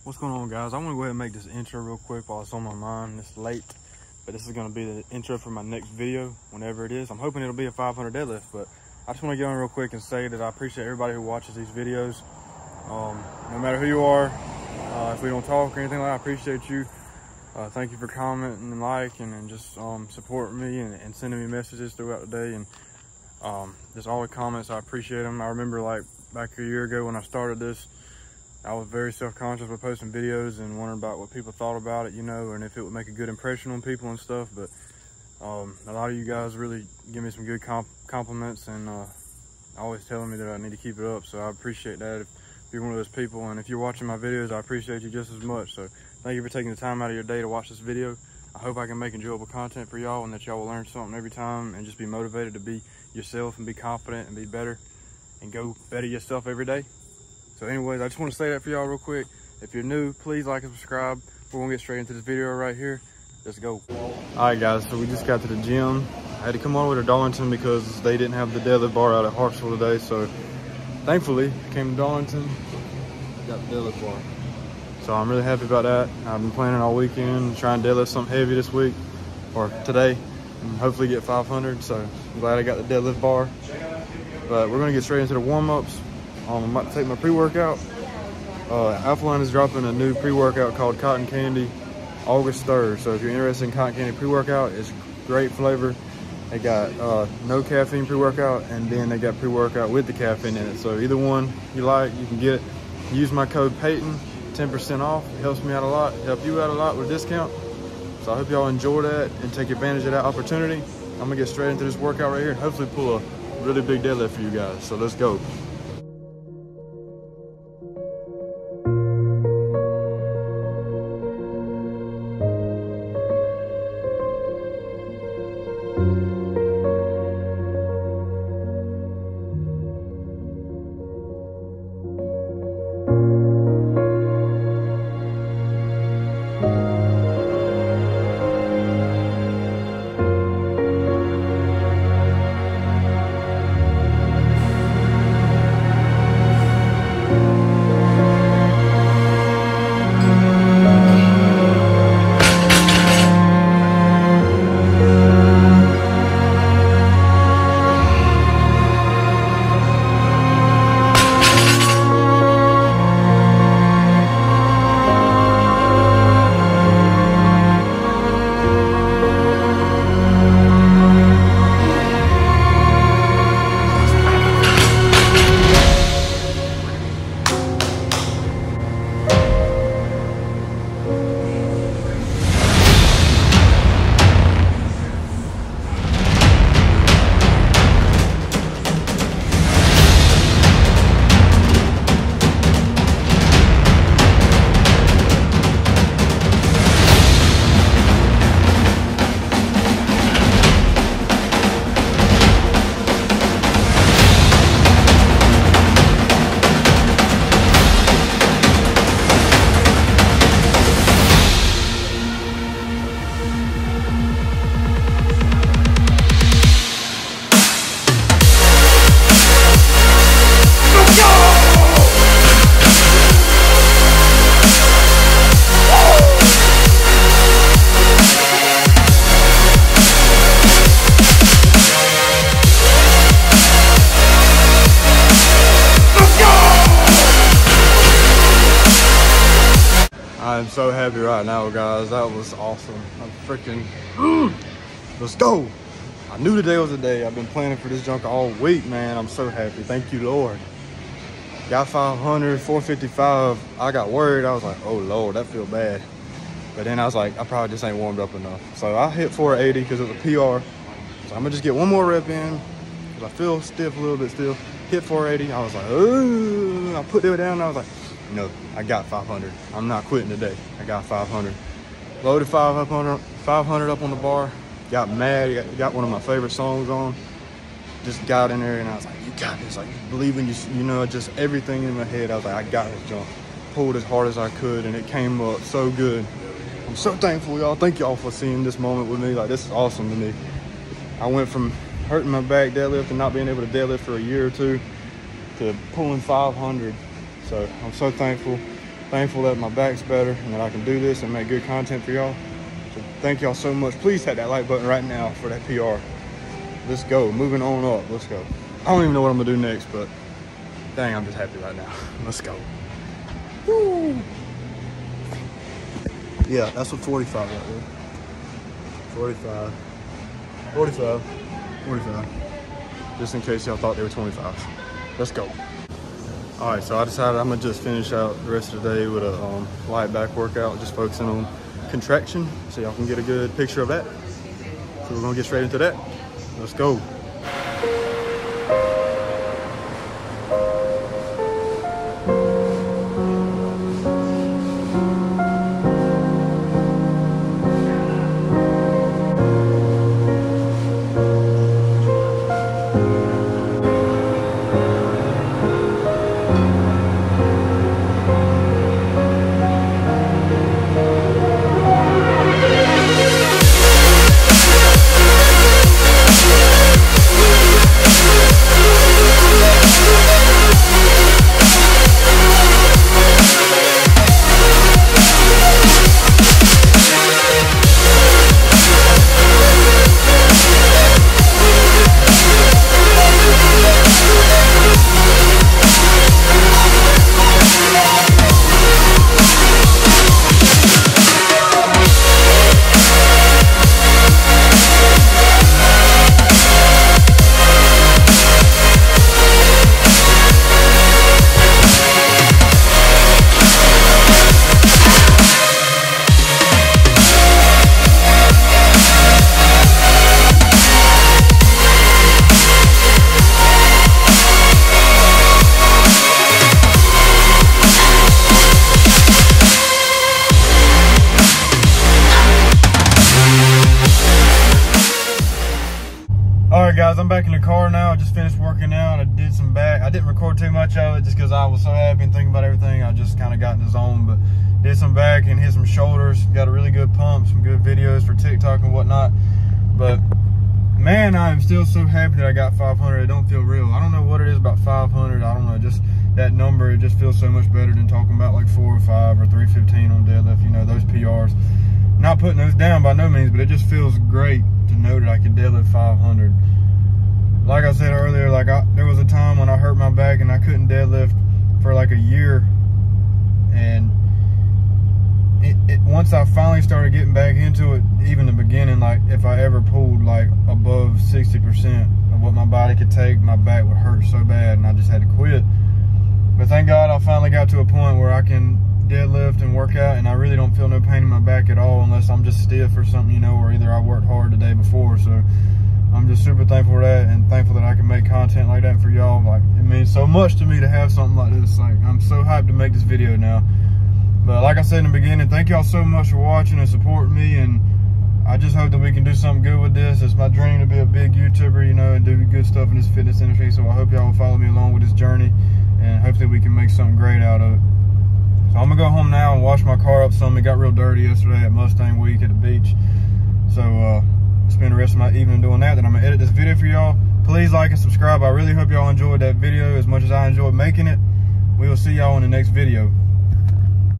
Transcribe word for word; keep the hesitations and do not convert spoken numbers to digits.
What's going on, guys? I want to go ahead and make this intro real quick while it's on my mind. It's late, but this is going to be the intro for my next video, whenever it is. I'm hoping it'll be a five hundred deadlift, but I just want to get on real quick and say that I appreciate everybody who watches these videos. Um, no matter who you are, uh, if we don't talk or anything like that, I appreciate you. Uh, thank you for commenting and liking and just um, supporting me and, and sending me messages throughout the day. And um, just all the comments, I appreciate them. I remember like back a year ago when I started this, I was very self-conscious with posting videos and wondering about what people thought about it, you know, and if it would make a good impression on people and stuff. But um, a lot of you guys really give me some good comp compliments and uh, always telling me that I need to keep it up. So I appreciate that. If you're one of those people, and if you're watching my videos, I appreciate you just as much. So thank you for taking the time out of your day to watch this video. I hope I can make enjoyable content for y'all and that y'all will learn something every time and just be motivated to be yourself and be confident and be better and go better yourself every day. So anyways, I just want to say that for y'all real quick. If you're new, please like and subscribe. We're gonna get straight into this video right here. Let's go. All right, guys, so we just got to the gym. I had to come all the way to Darlington because they didn't have the deadlift bar out at Hartsville today. So thankfully, came to Darlington, got the deadlift bar. So I'm really happy about that. I've been planning all weekend, trying to deadlift something heavy this week, or today, and hopefully get five hundred. So I'm glad I got the deadlift bar. But we're gonna get straight into the warm-ups. Um, I'm about to take my pre-workout. Uh, Alphaline is dropping a new pre-workout called Cotton Candy August third. So if you're interested in Cotton Candy pre-workout, it's great flavor. They got uh, no caffeine pre-workout, and then they got pre-workout with the caffeine in it. So either one you like, you can get it. Use my code Peyton, ten percent off. It helps me out a lot, help you out a lot with a discount. So I hope y'all enjoy that and take advantage of that opportunity. I'm gonna get straight into this workout right here and hopefully pull a really big deadlift for you guys. So let's go. I'm so happy right now, guys. That was awesome. I'm freaking, mm, let's go. I knew today was the day. I've been planning for this junk all week, man. I'm so happy. Thank you, Lord. Got five hundred, four fifty-five. I got worried. I was like, oh, Lord, that feel bad. But then I was like, I probably just ain't warmed up enough. So I hit four eighty because it was a P R. So I'm gonna just get one more rep in because I feel stiff a little bit still. Hit four eighty. I was like, ooh. I put it down and I was like, no, I got five hundred. I'm not quitting today. I got five hundred. Loaded five hundred, five hundred up on the bar. Got mad. Got, got one of my favorite songs on. Just got in there and I was like, you got this. Like, believing you, you know, just everything in my head. I was like, I got this jump. Pulled as hard as I could and it came up so good. I'm so thankful, y'all. Thank y'all for seeing this moment with me. Like, this is awesome to me. I went from hurting my back deadlift and not being able to deadlift for a year or two to pulling five hundred. So I'm so thankful. thankful that my back's better and that I can do this and make good content for y'all. So thank y'all so much. Please hit that like button right now for that P R. Let's go. Moving on up. Let's go. I don't even know what I'm gonna do next, but dang, I'm just happy right now. Let's go. Woo. Yeah, that's a forty-five right there. forty-five. forty-five. forty-five. Just in case y'all thought they were twenty-fives. Let's go. All right, so I decided I'm gonna just finish out the rest of the day with a um, light back workout, just focusing on contraction, so y'all can get a good picture of that. So we're gonna get straight into that. Let's go. Guys, I'm back in the car now. I just finished working out. I did some back. I didn't record too much of it just because I was so happy and thinking about everything. I just kind of got in the zone, but did some back and hit some shoulders. Got a really good pump, some good videos for TikTok and whatnot. But man, I am still so happy that I got five hundred. It don't feel real. I don't know what it is about five hundred. I don't know, just that number. It just feels so much better than talking about like four or five or three fifteen on deadlift. You know, those P Rs. Not putting those down by no means, but it just feels great to know that I can deadlift five hundred. Like I said earlier, like I, there was a time when I hurt my back and I couldn't deadlift for like a year, and it, it once I finally started getting back into it, even the beginning, like if I ever pulled like above sixty percent of what my body could take, my back would hurt so bad and I just had to quit. But thank God I finally got to a point where I can deadlift and work out and I really don't feel no pain in my back at all, unless I'm just stiff or something, you know, or either I worked hard the day before. So I'm just super thankful for that, and thankful that I can make content like that for y'all. Like, it means so much to me to have something like this. Like, I'm so hyped to make this video now. But like I said in the beginning, thank y'all so much for watching and supporting me, and I just hope that we can do something good with this. It's my dream to be a big YouTuber, you know, and do good stuff in this fitness industry. So I hope y'all will follow me along with this journey, and hopefully we can make something great out of it. So I'm gonna go home now and wash my car up some. It got real dirty yesterday at Mustang Week at the beach. So, uh, spend the rest of my evening doing that. Then I'm gonna edit this video for y'all. Please like and subscribe. I really hope y'all enjoyed that video as much as I enjoyed making it. We will see y'all in the next video.